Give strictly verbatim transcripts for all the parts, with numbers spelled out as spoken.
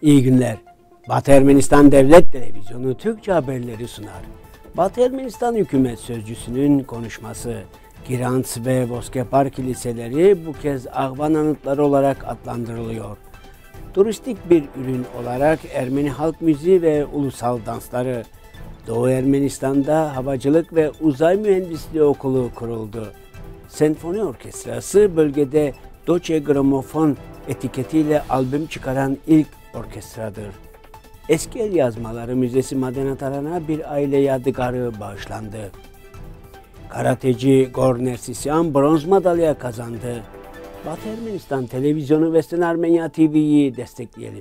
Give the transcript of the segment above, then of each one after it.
İyi günler. Batı Ermenistan Devlet Televizyonu Türkçe haberleri sunar. Batı Ermenistan Hükümet Sözcüsü'nün konuşması. Girants ve Voskepar kiliseleri bu kez Ağvan anıtları olarak adlandırılıyor. Turistik bir ürün olarak Ermeni halk müziği ve ulusal dansları. Doğu Ermenistan'da Havacılık ve Uzay Mühendisliği Okulu kuruldu. Senfoni Orkestrası bölgede Doce Gramofon etiketiyle albüm çıkaran ilk orkestradır. Eski El Yazmaları Müzesi Madenataran'a bir aile yadigarı bağışlandı. Karateci Gor Nersisyan bronz madalya kazandı. Batı Ermenistan Televizyonu ve Sen Armenya T V'yi destekleyelim.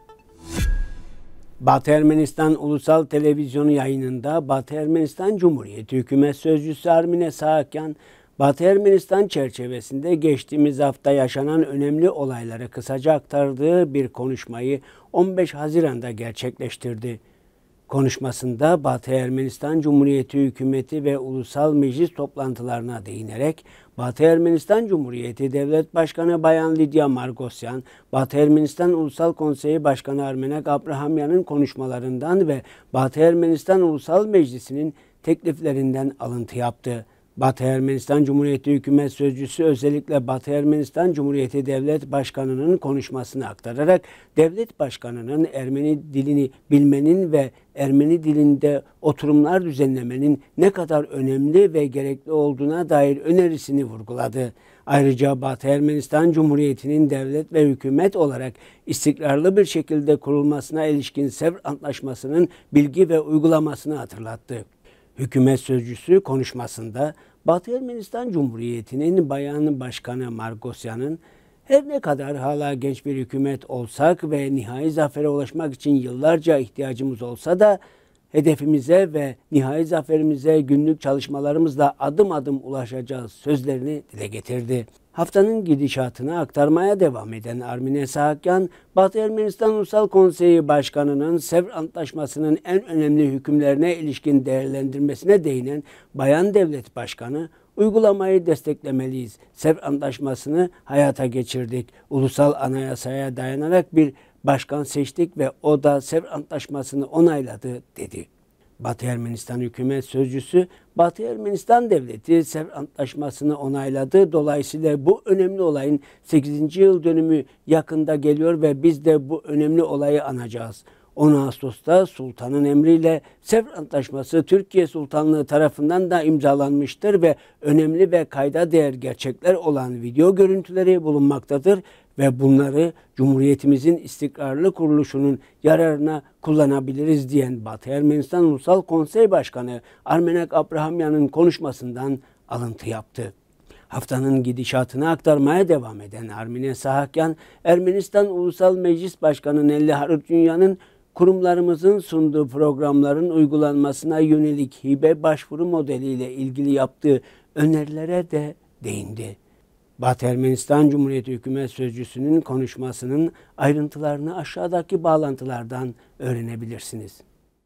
Batı Ermenistan Ulusal Televizyonu yayınında Batı Ermenistan Cumhuriyeti Hükümet Sözcüsü Armine Sahakyan, Batı Ermenistan çerçevesinde geçtiğimiz hafta yaşanan önemli olayları kısaca aktardığı bir konuşmayı on beş Haziran'da gerçekleştirdi. Konuşmasında Batı Ermenistan Cumhuriyeti Hükümeti ve Ulusal Meclis toplantılarına değinerek Batı Ermenistan Cumhuriyeti Devlet Başkanı Bayan Lidya Margosyan, Batı Ermenistan Ulusal Konseyi Başkanı Armenak Abrahamyan'ın konuşmalarından ve Batı Ermenistan Ulusal Meclisi'nin tekliflerinden alıntı yaptı. Batı Ermenistan Cumhuriyeti Hükümet Sözcüsü özellikle Batı Ermenistan Cumhuriyeti Devlet Başkanı'nın konuşmasını aktararak Devlet Başkanı'nın Ermeni dilini bilmenin ve Ermeni dilinde oturumlar düzenlemenin ne kadar önemli ve gerekli olduğuna dair önerisini vurguladı. Ayrıca Batı Ermenistan Cumhuriyeti'nin devlet ve hükümet olarak istikrarlı bir şekilde kurulmasına ilişkin Sevr Antlaşması'nın bilgi ve uygulamasını hatırlattı. Hükümet sözcüsü konuşmasında Batı Ermenistan Cumhuriyeti'nin Bayan Başkanı Margosyan'ın her ne kadar hala genç bir hükümet olsak ve nihai zafere ulaşmak için yıllarca ihtiyacımız olsa da hedefimize ve nihai zaferimize günlük çalışmalarımızla adım adım ulaşacağız sözlerini dile getirdi. Haftanın gidişatını aktarmaya devam eden Armine Sahakyan, Batı Ermenistan Ulusal Konseyi Başkanı'nın Sevr Antlaşması'nın en önemli hükümlerine ilişkin değerlendirmesine değinen Bayan Devlet Başkanı, uygulamayı desteklemeliyiz. Sevr Antlaşması'nı hayata geçirdik. Ulusal anayasaya dayanarak bir başkan seçtik ve o da Sevr Antlaşması'nı onayladı dedi. Batı Ermenistan Hükümet Sözcüsü, Batı Ermenistan Devleti Sevr Antlaşması'nı onayladı. Dolayısıyla bu önemli olayın sekizinci yıl dönümü yakında geliyor ve biz de bu önemli olayı anacağız. on Ağustos'ta Sultan'ın emriyle Sevr Antlaşması Türkiye Sultanlığı tarafından da imzalanmıştır ve önemli ve kayda değer gerçekler olan video görüntüleri bulunmaktadır ve bunları Cumhuriyetimizin istikrarlı kuruluşunun yararına kullanabiliriz diyen Batı Ermenistan Ulusal Konsey Başkanı Armenak Abrahamyan'ın konuşmasından alıntı yaptı. Haftanın gidişatını aktarmaya devam eden Armine Sahakyan, Ermenistan Ulusal Meclis Başkanı Nelli Harutyunyan'ın kurumlarımızın sunduğu programların uygulanmasına yönelik hibe başvuru modeliyle ilgili yaptığı önerilere de değindi. Batı Ermenistan Cumhuriyeti Hükümet Sözcüsü'nün konuşmasının ayrıntılarını aşağıdaki bağlantılardan öğrenebilirsiniz.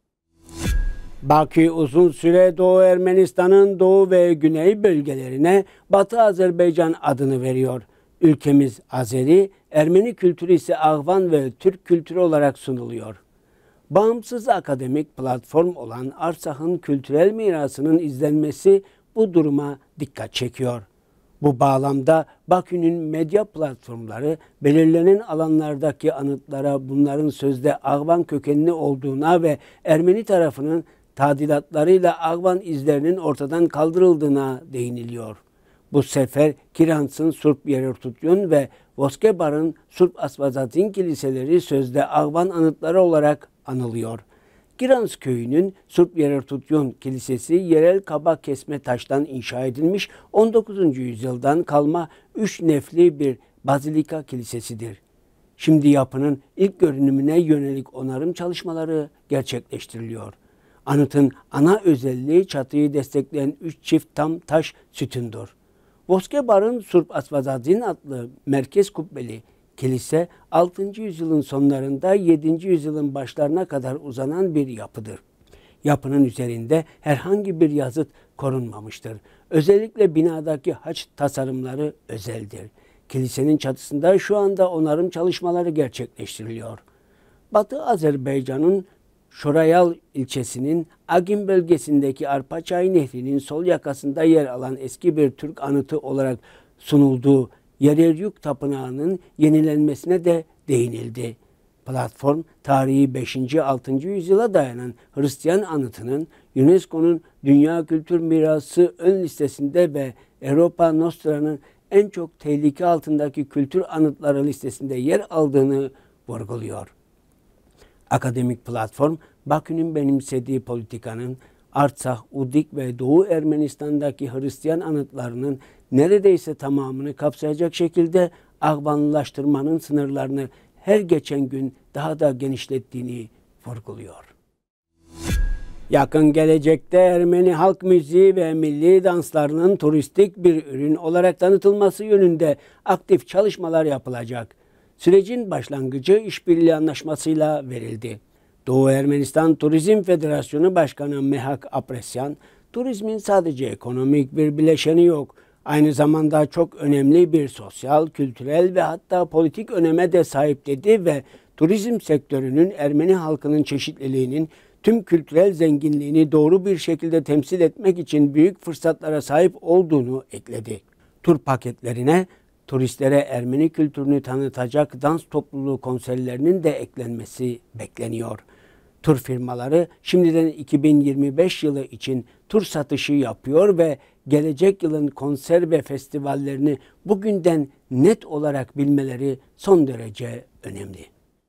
Bakü uzun süre Doğu Ermenistan'ın doğu ve güney bölgelerine Batı Azerbaycan adını veriyor. Ülkemiz Azeri, Ermeni kültürü ise Ağvan ve Türk kültürü olarak sunuluyor. Bağımsız akademik platform olan Arsah'ın kültürel mirasının izlenmesi bu duruma dikkat çekiyor. Bu bağlamda Bakü'nün medya platformları belirlenen alanlardaki anıtlara bunların sözde Ağvan kökenli olduğuna ve Ermeni tarafının tadilatlarıyla Ağvan izlerinin ortadan kaldırıldığına değiniliyor. Bu sefer Kirants'ın Surp Yerortutyon ve Voskebar'ın Surp Asvazatin kiliseleri sözde Ağvan anıtları olarak anılıyor. Girans köyünün Surp Yerortutyon Kilisesi yerel kaba kesme taştan inşa edilmiş on dokuzuncu yüzyıldan kalma üç nefli bir bazilika kilisesidir. Şimdi yapının ilk görünümüne yönelik onarım çalışmaları gerçekleştiriliyor. Anıtın ana özelliği çatıyı destekleyen üç çift tam taş sütundur. Voskebar'ın Surp Asvazadin adlı merkez kubbeli kilise altıncı yüzyılın sonlarında yedinci yüzyılın başlarına kadar uzanan bir yapıdır. Yapının üzerinde herhangi bir yazıt korunmamıştır. Özellikle binadaki haç tasarımları özeldir. Kilisenin çatısında şu anda onarım çalışmaları gerçekleştiriliyor. Batı Azerbaycan'ın Şorayal ilçesinin Agin bölgesindeki Arpaçay Nehri'nin sol yakasında yer alan eski bir Türk anıtı olarak sunulduğu Yereryük Tapınağı'nın yenilenmesine de değinildi. Platform, tarihi beşinci altıncı yüzyıla dayanan Hristiyan anıtının UNESCO'nun Dünya Kültür Mirası ön listesinde ve Europa Nostra'nın en çok tehlike altındaki kültür anıtları listesinde yer aldığını vurguluyor. Akademik platform, Bakü'nün benimsediği politikanın Artsakh, Udik ve Doğu Ermenistan'daki Hristiyan anıtlarının neredeyse tamamını kapsayacak şekilde Ağbanlılaştırmanın sınırlarını her geçen gün daha da genişlettiğini vurguluyor. Yakın gelecekte Ermeni halk müziği ve milli danslarının turistik bir ürün olarak tanıtılması yönünde aktif çalışmalar yapılacak. Sürecin başlangıcı işbirliği anlaşmasıyla verildi. Doğu Ermenistan Turizm Federasyonu Başkanı Mehak Apresyan, turizmin sadece ekonomik bir bileşeni yok, aynı zamanda çok önemli bir sosyal, kültürel ve hatta politik öneme de sahip dedi ve turizm sektörünün Ermeni halkının çeşitliliğinin tüm kültürel zenginliğini doğru bir şekilde temsil etmek için büyük fırsatlara sahip olduğunu ekledi. Tur paketlerine turistlere Ermeni kültürünü tanıtacak dans topluluğu konserlerinin de eklenmesi bekleniyor. Tur firmaları şimdiden iki bin yirmi beş yılı için tur satışı yapıyor ve gelecek yılın konser ve festivallerini bugünden net olarak bilmeleri son derece önemli.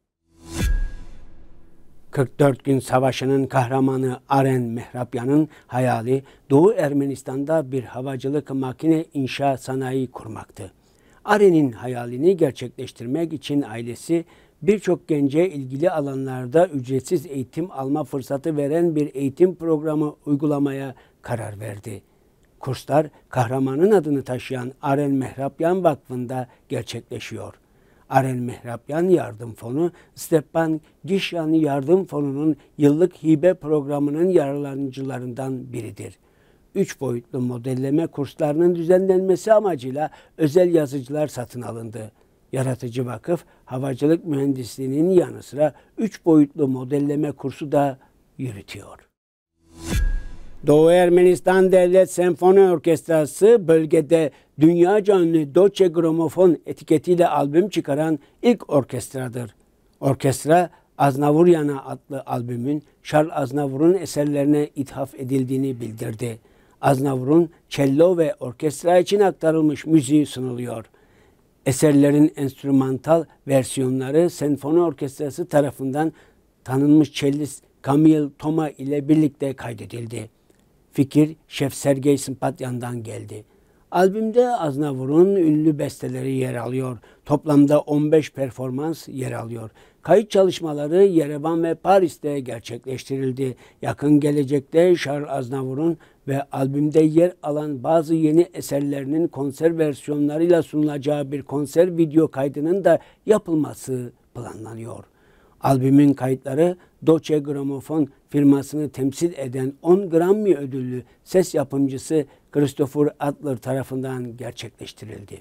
kırk dört gün savaşının kahramanı Aren Mehrapyan'ın hayali Doğu Ermenistan'da bir havacılık makine inşa sanayi kurmaktı. Aren'in hayalini gerçekleştirmek için ailesi birçok gence ilgili alanlarda ücretsiz eğitim alma fırsatı veren bir eğitim programı uygulamaya karar verdi. Kurslar kahramanın adını taşıyan Aren Mehrapyan Vakfı'nda gerçekleşiyor. Aren Mehrapyan Yardım Fonu, Stepan Gişyan Yardım Fonu'nun yıllık hibe programının yararlanıcılarından biridir. Üç boyutlu modelleme kurslarının düzenlenmesi amacıyla özel yazıcılar satın alındı. Yaratıcı Vakıf, havacılık mühendisliğinin yanı sıra üç boyutlu modelleme kursu da yürütüyor. Doğu Ermenistan Devlet Senfoni Orkestrası bölgede dünyaca ünlü Deutsche Grammophon etiketiyle albüm çıkaran ilk orkestradır. Orkestra, Aznavuryana adlı albümün Charles Aznavur'un eserlerine ithaf edildiğini bildirdi. Aznavur'un cello ve orkestra için aktarılmış müziği sunuluyor. Eserlerin enstrümantal versiyonları Senfoni Orkestrası tarafından tanınmış cellist Kamil Toma ile birlikte kaydedildi. Fikir Şef Sergey Sympatyan'dan geldi. Albümde Aznavur'un ünlü besteleri yer alıyor. Toplamda on beş performans yer alıyor. Kayıt çalışmaları Yerevan ve Paris'te gerçekleştirildi. Yakın gelecekte Charles Aznavur'un ve albümde yer alan bazı yeni eserlerinin konser versiyonlarıyla sunulacağı bir konser video kaydının da yapılması planlanıyor. Albümün kayıtları Deutsche Grammophon firmasını temsil eden on Grammy ödüllü ses yapımcısı Christopher Adler tarafından gerçekleştirildi.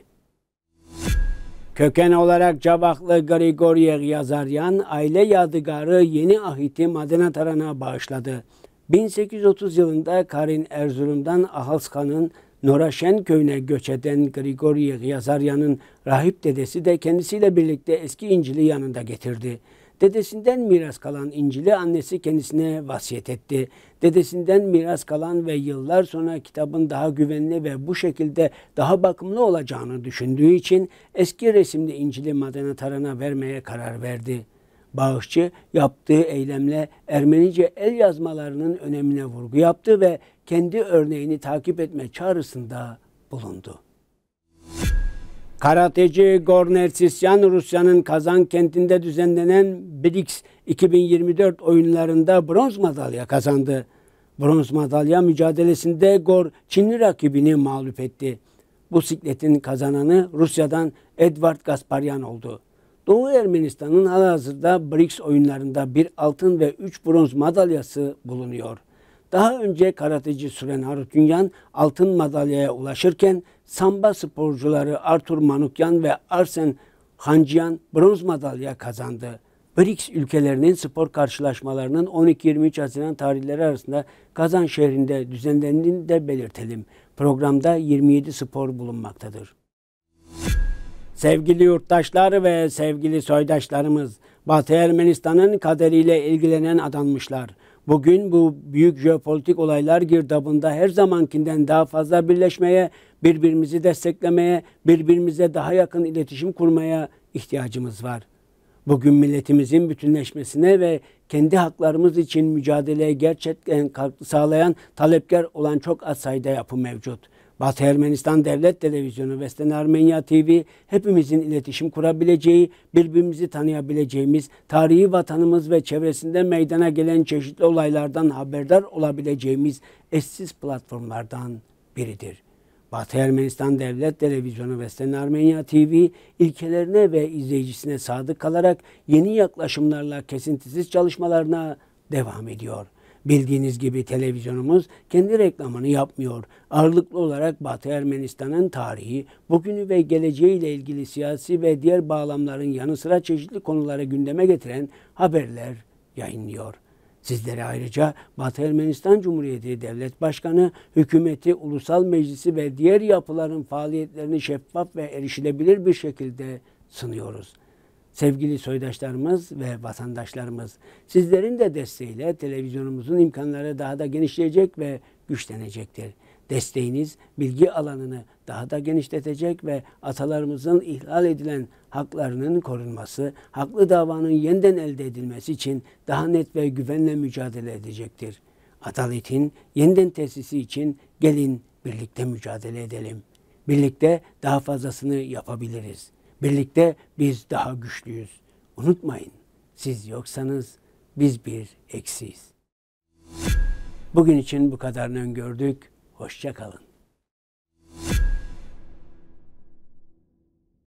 Köken olarak Cavaklı Grigoriev Yazaryan, aile yadigarı Yeni Ahit'i Madena Taran'a bağışladı. bin sekiz yüz otuz yılında Karin Erzurum'dan Ahalskan'ın Noraşen köyüne göç eden Grigoriev Yazaryan'ın rahip dedesi de kendisiyle birlikte eski İncil'i yanında getirdi. Dedesinden miras kalan İncil'i annesi kendisine vasiyet etti. Dedesinden miras kalan ve yıllar sonra kitabın daha güvenli ve bu şekilde daha bakımlı olacağını düşündüğü için eski resimli İncil'i Madena Taran'a vermeye karar verdi. Bağışçı yaptığı eylemle Ermenice el yazmalarının önemine vurgu yaptı ve kendi örneğini takip etme çağrısında bulundu. Karateci Gor Nersisyan, Rusya'nın Kazan kentinde düzenlenen B R I C S iki bin yirmi dört oyunlarında bronz madalya kazandı. Bronz madalya mücadelesinde Gor, Çinli rakibini mağlup etti. Bu sikletin kazananı Rusya'dan Edvard Gasparyan oldu. Doğu Ermenistan'ın halihazırda B R I C S oyunlarında bir altın ve üç bronz madalyası bulunuyor. Daha önce karateci Suren Harutyunyan altın madalyaya ulaşırken samba sporcuları Artur Manukyan ve Arsen Hancıyan bronz madalya kazandı. B R I C S ülkelerinin spor karşılaşmalarının on iki yirmi üç Haziran tarihleri arasında Kazan şehrinde düzenlendiğini de belirtelim. Programda yirmi yedi spor bulunmaktadır. Sevgili yurttaşlar ve sevgili soydaşlarımız, Batı Ermenistan'ın kaderiyle ilgilenen adanmışlar. Bugün bu büyük jeopolitik olaylar girdabında her zamankinden daha fazla birleşmeye, birbirimizi desteklemeye, birbirimize daha yakın iletişim kurmaya ihtiyacımız var. Bugün milletimizin bütünleşmesine ve kendi haklarımız için mücadeleye gerçekten katkı sağlayan, talepkar olan çok az sayıda yapı mevcut. Batı Ermenistan Devlet Televizyonu Western Armenia T V hepimizin iletişim kurabileceği, birbirimizi tanıyabileceğimiz, tarihi vatanımız ve çevresinde meydana gelen çeşitli olaylardan haberdar olabileceğimiz eşsiz platformlardan biridir. Batı Ermenistan Devlet Televizyonu Western Armenia T V ilkelerine ve izleyicisine sadık kalarak yeni yaklaşımlarla kesintisiz çalışmalarına devam ediyor. Bildiğiniz gibi televizyonumuz kendi reklamını yapmıyor. Ağırlıklı olarak Batı Ermenistan'ın tarihi, bugünü ve geleceğiyle ilgili siyasi ve diğer bağlamların yanı sıra çeşitli konuları gündeme getiren haberler yayınlıyor. Sizlere ayrıca Batı Ermenistan Cumhuriyeti Devlet Başkanı, hükümeti, ulusal meclisi ve diğer yapıların faaliyetlerini şeffaf ve erişilebilir bir şekilde sunuyoruz. Sevgili soydaşlarımız ve vatandaşlarımız, sizlerin de desteğiyle televizyonumuzun imkanları daha da genişleyecek ve güçlenecektir. Desteğiniz bilgi alanını daha da genişletecek ve atalarımızın ihlal edilen haklarının korunması, haklı davanın yeniden elde edilmesi için daha net ve güvenle mücadele edecektir. Adaletin yeniden tesisi için gelin birlikte mücadele edelim. Birlikte daha fazlasını yapabiliriz. Birlikte biz daha güçlüyüz. Unutmayın, siz yoksanız biz bir eksiyiz. Bugün için bu kadarını öngördük. Hoşça kalın.